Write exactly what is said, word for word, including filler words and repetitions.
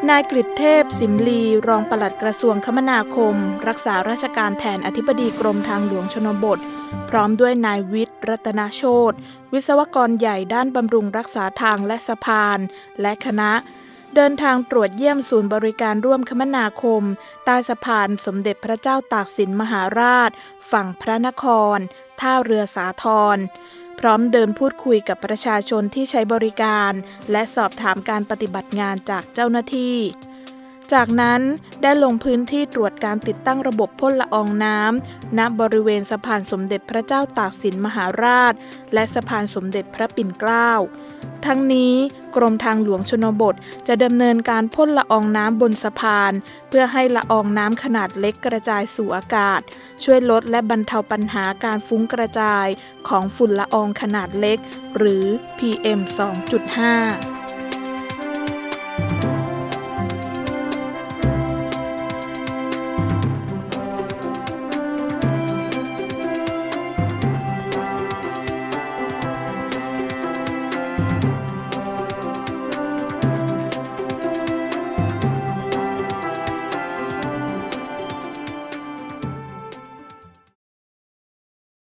นายกฤษเทพสิมลีรองปลัดกระทรวงคมนาคมรักษาราชการแทนอธิบดีกรมทางหลวงชนบทพร้อมด้วยนายวิทย์รัตนโชติวิศวกรใหญ่ด้านบำรุงรักษาทางและสะพานและคณะเดินทางตรวจเยี่ยมศูนย์บริการร่วมคมนาคมใต้สะพานสมเด็จพระเจ้าตากสินมหาราชฝั่งพระนครท่าเรือสาทรพร้อมเดินพูดคุยกับประชาชนที่ใช้บริการและสอบถามการปฏิบัติงานจากเจ้าหน้าที่จากนั้นได้ลงพื้นที่ตรวจการติดตั้งระบบพ่นละอองน้ำณบริเวณสะพานสมเด็จพระเจ้าตากสินมหาราชและสะพานสมเด็จพระปิ่นเกล้าทั้งนี้กรมทางหลวงชนบทจะดำเนินการพ่นละอองน้ำบนสะพานเพื่อให้ละอองน้ำขนาดเล็กกระจายสู่อากาศช่วยลดและบรรเทาปัญหาการฟุ้งกระจายของฝุ่นละอองขนาดเล็กหรือ พี เอ็ม สองจุดห้า